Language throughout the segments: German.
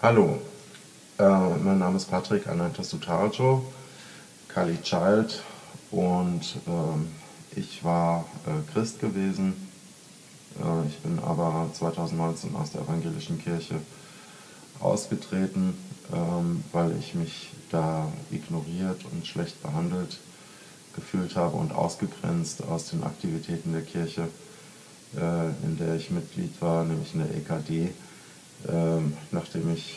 Hallo, mein Name ist Patrick Anantasutajo, Kali Child, und ich war Christ gewesen. Ich bin aber 2019 aus der evangelischen Kirche ausgetreten, weil ich mich da ignoriert und schlecht behandelt gefühlt habe und ausgegrenzt aus den Aktivitäten der Kirche, in der ich Mitglied war, nämlich in der EKD, nachdem ich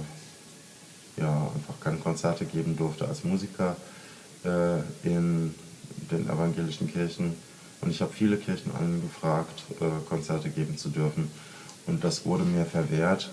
einfach keine Konzerte geben durfte als Musiker in den evangelischen Kirchen. Und ich habe viele Kirchen angefragt, Konzerte geben zu dürfen. Und das wurde mir verwehrt.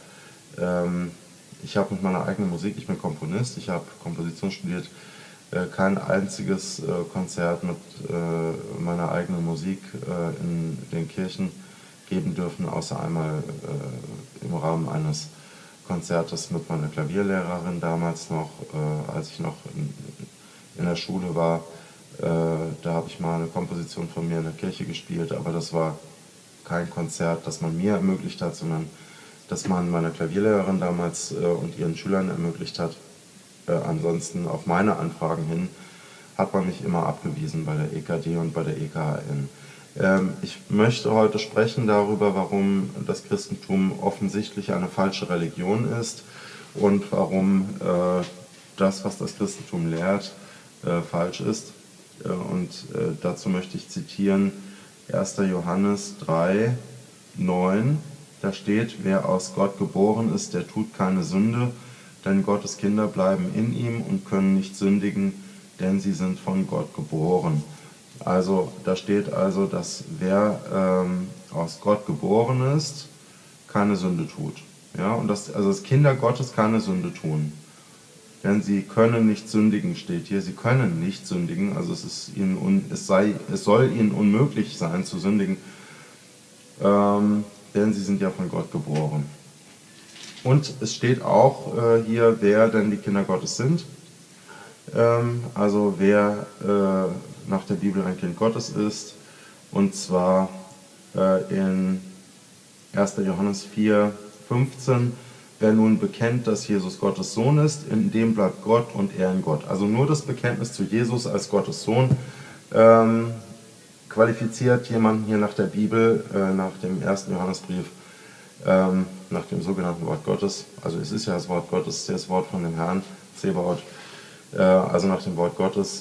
Ich habe mit meiner eigenen Musik, ich bin Komponist, ich habe Komposition studiert, kein einziges Konzert mit meiner eigenen Musik in den Kirchen geben dürfen, außer einmal im Rahmen eines Konzertes mit meiner Klavierlehrerin damals noch, als ich noch in der Schule war. Da habe ich mal eine Komposition von mir in der Kirche gespielt, aber das war kein Konzert, das man mir ermöglicht hat, sondern das man meiner Klavierlehrerin damals und ihren Schülern ermöglicht hat. Ansonsten auf meine Anfragen hin hat man mich immer abgewiesen bei der EKD und bei der EKHN. Ich möchte heute sprechen darüber, warum das Christentum offensichtlich eine falsche Religion ist und warum das, was das Christentum lehrt, falsch ist. Dazu möchte ich zitieren 1. Johannes 3, 9. Da steht: Wer aus Gott geboren ist, der tut keine Sünde, denn Gottes Kinder bleiben in ihm und können nicht sündigen, denn sie sind von Gott geboren. Also da steht also, dass wer aus Gott geboren ist, keine Sünde tut. Ja, und dass Kinder Gottes keine Sünde tun. Denn sie können nicht sündigen, steht hier. Sie können nicht sündigen, also es soll ihnen unmöglich sein zu sündigen, denn sie sind ja von Gott geboren. Und es steht auch hier, wer denn die Kinder Gottes sind. Also wer nach der Bibel ein Kind Gottes ist, und zwar in 1. Johannes 4, 15. Wer nun bekennt, dass Jesus Gottes Sohn ist, in dem bleibt Gott und er in Gott. Also nur das Bekenntnis zu Jesus als Gottes Sohn qualifiziert jemanden hier nach der Bibel, nach dem 1. Johannesbrief, nach dem sogenannten Wort Gottes. Also es ist ja das Wort Gottes, das Wort von dem Herrn, Zebaoth, also nach dem Wort Gottes.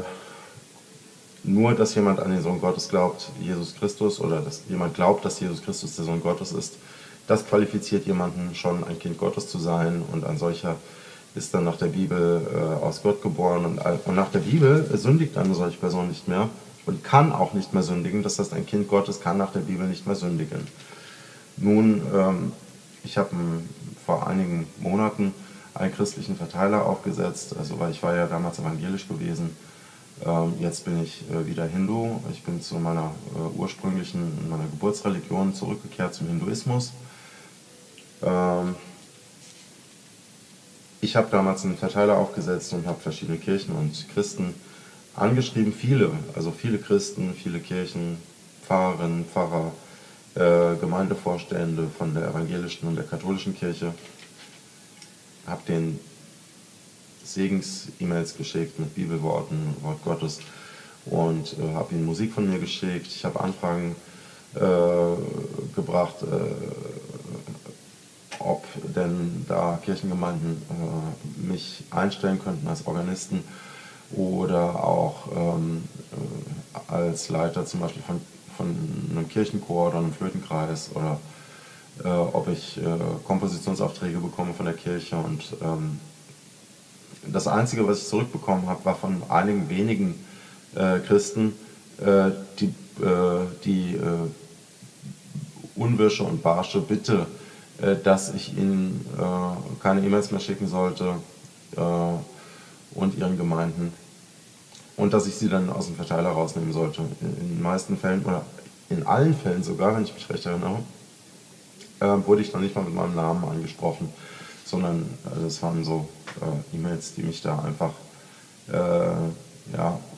Nur, dass jemand an den Sohn Gottes glaubt, Jesus Christus, oder dass jemand glaubt, dass Jesus Christus der Sohn Gottes ist, das qualifiziert jemanden schon, ein Kind Gottes zu sein, und ein solcher ist dann nach der Bibel aus Gott geboren, und nach der Bibel sündigt eine solche Person nicht mehr und kann auch nicht mehr sündigen. Das heißt, ein Kind Gottes kann nach der Bibel nicht mehr sündigen. Nun, ich habe vor einigen Monaten einen christlichen Verteiler aufgesetzt, also weil ich war ja damals evangelisch gewesen. Jetzt bin ich wieder Hindu. Ich bin zu meiner meiner Geburtsreligion zurückgekehrt, zum Hinduismus. Ich habe damals einen Verteiler aufgesetzt und habe verschiedene Kirchen und Christen angeschrieben, viele Christen, viele Kirchen, Pfarrerinnen, Pfarrer, Gemeindevorstände von der evangelischen und der katholischen Kirche. Habe denen Segens-E-Mails geschickt mit Bibelworten, Wort Gottes, und habe ihnen Musik von mir geschickt. Ich habe Anfragen gebracht, ob denn da Kirchengemeinden mich einstellen könnten als Organisten oder auch als Leiter zum Beispiel von einem Kirchenchor oder einem Flötenkreis, oder ob ich Kompositionsaufträge bekomme von der Kirche. Und das Einzige, was ich zurückbekommen habe, war von einigen wenigen Christen die unwirsche und barsche Bitte, dass ich ihnen keine E-Mails mehr schicken sollte und ihren Gemeinden, und dass ich sie dann aus dem Verteiler rausnehmen sollte. In den meisten Fällen, oder in allen Fällen sogar, wenn ich mich recht erinnere, wurde ich noch nicht mal mit meinem Namen angesprochen, sondern das waren so E-Mails, die mich da einfach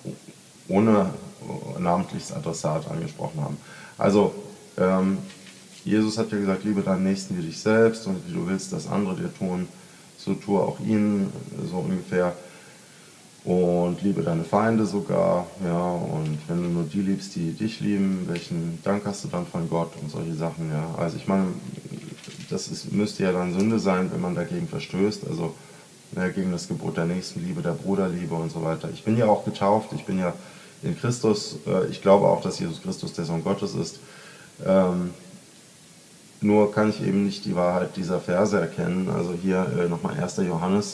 ohne namentliches Adressat angesprochen haben. Also Jesus hat ja gesagt, liebe deinen Nächsten wie dich selbst und wie du willst, dass andere dir tun, so tue auch ihnen, so ungefähr. Und liebe deine Feinde sogar, ja, und wenn du nur die liebst, die dich lieben, welchen Dank hast du dann von Gott und solche Sachen, ja. Also ich meine, müsste ja dann Sünde sein, wenn man dagegen verstößt, also gegen das Gebot der Nächstenliebe, der Bruderliebe und so weiter. Ich bin ja auch getauft, ich bin ja in Christus, ich glaube auch, dass Jesus Christus der Sohn Gottes ist. Nur kann ich eben nicht die Wahrheit dieser Verse erkennen. Also hier nochmal 1. Johannes,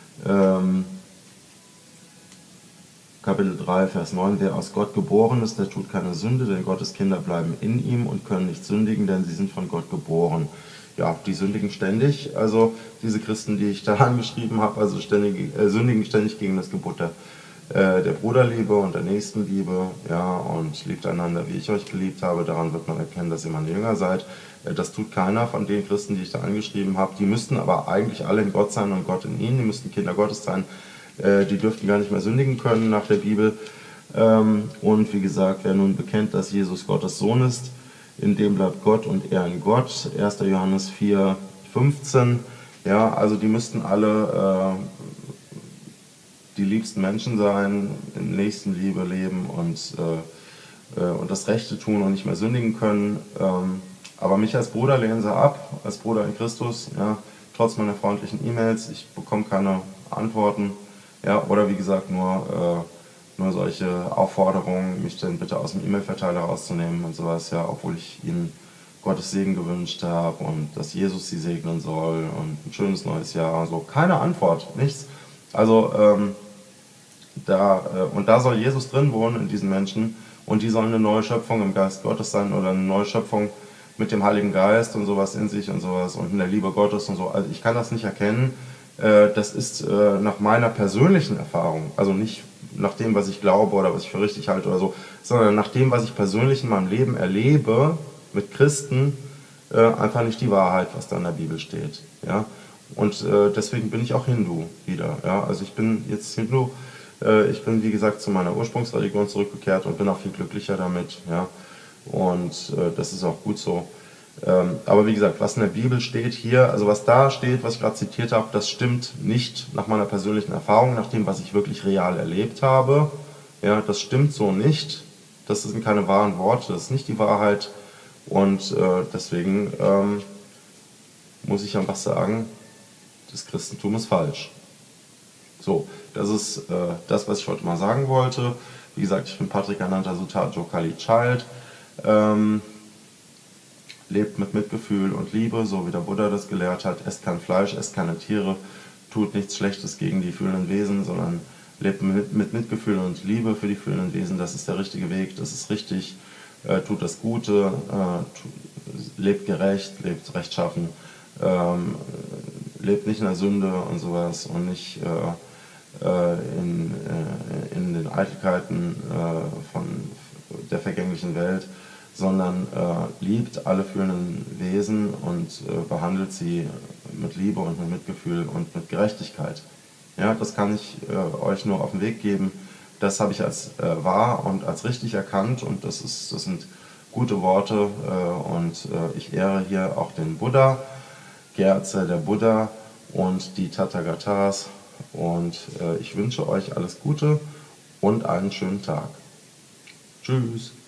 Kapitel 3, Vers 9. Wer aus Gott geboren ist, der tut keine Sünde, denn Gottes Kinder bleiben in ihm und können nicht sündigen, denn sie sind von Gott geboren. Ja, die sündigen ständig, also diese Christen, die ich da angeschrieben habe, also sündigen ständig gegen das Gebot der Bruderliebe und der Nächstenliebe, ja, und liebt einander, wie ich euch geliebt habe. Daran wird man erkennen, dass ihr meine Jünger seid. Das tut keiner von den Christen, die ich da angeschrieben habe. Die müssten aber eigentlich alle in Gott sein und Gott in ihnen. Die müssten Kinder Gottes sein. Die dürften gar nicht mehr sündigen können nach der Bibel. Und wie gesagt, wer nun bekennt, dass Jesus Gottes Sohn ist, in dem bleibt Gott und er in Gott. 1. Johannes 4, 15. Ja, also die müssten alle die liebsten Menschen sein, in Nächstenliebe leben und das Rechte tun und nicht mehr sündigen können. Aber mich als Bruder lehnen sie ab, als Bruder in Christus, ja, trotz meiner freundlichen E-Mails. Ich bekomme keine Antworten. Ja, oder wie gesagt, nur solche Aufforderungen, mich dann bitte aus dem E-Mail-Verteiler rauszunehmen und sowas, ja, obwohl ich ihnen Gottes Segen gewünscht habe und dass Jesus sie segnen soll und ein schönes neues Jahr. So, keine Antwort, nichts. Also, da soll Jesus drin wohnen in diesen Menschen und die sollen eine neue Schöpfung im Geist Gottes sein oder eine neue Schöpfung mit dem Heiligen Geist und sowas in sich und sowas und in der Liebe Gottes und so. Also ich kann das nicht erkennen. Das ist nach meiner persönlichen Erfahrung, also nicht nach dem, was ich glaube oder was ich für richtig halte oder so, sondern nach dem, was ich persönlich in meinem Leben erlebe mit Christen, einfach nicht die Wahrheit, was da in der Bibel steht. Ja? Und deswegen bin ich auch Hindu wieder. Ja? Also ich bin jetzt Hindu, ich bin wie gesagt zu meiner Ursprungsreligion zurückgekehrt und bin auch viel glücklicher damit. Ja? Und das ist auch gut so. Aber wie gesagt, was in der Bibel steht hier, also was da steht, was ich gerade zitiert habe, das stimmt nicht nach meiner persönlichen Erfahrung, nach dem, was ich wirklich real erlebt habe. Ja, das stimmt so nicht. Das sind keine wahren Worte, das ist nicht die Wahrheit. Und deswegen muss ich einfach sagen, das Christentum ist falsch. So, das ist das, was ich heute mal sagen wollte. Wie gesagt, ich bin Patrick Anantasuta Kali Child. Lebt mit Mitgefühl und Liebe, so wie der Buddha das gelehrt hat. Esst kein Fleisch, esst keine Tiere, tut nichts Schlechtes gegen die fühlenden Wesen, sondern lebt mit Mitgefühl und Liebe für die fühlenden Wesen. Das ist der richtige Weg, das ist richtig. Tut das Gute, lebt gerecht, lebt rechtschaffen, lebt nicht in der Sünde und sowas und nicht in den Eitelkeiten von der vergänglichen Welt, sondern liebt alle fühlenden Wesen und behandelt sie mit Liebe und mit Mitgefühl und mit Gerechtigkeit. Ja, das kann ich euch nur auf den Weg geben. Das habe ich als wahr und als richtig erkannt und das sind gute Worte und ich ehre hier auch den Buddha, Gyatso der Buddha und die Tathagatas und ich wünsche euch alles Gute und einen schönen Tag. Tschüss.